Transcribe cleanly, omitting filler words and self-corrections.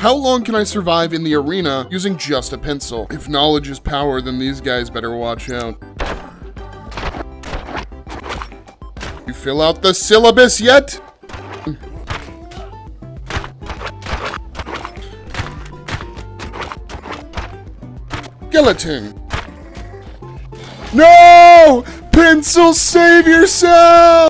How long can I survive in the arena using just a pencil? If knowledge is power, then these guys better watch out. You fill out the syllabus yet? Skeleton. No! Pencil, save yourself!